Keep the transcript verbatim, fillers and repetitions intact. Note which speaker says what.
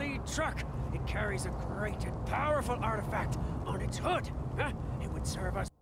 Speaker 1: lead truck. It carries a great and powerful artifact on its hood. Huh? It would serve us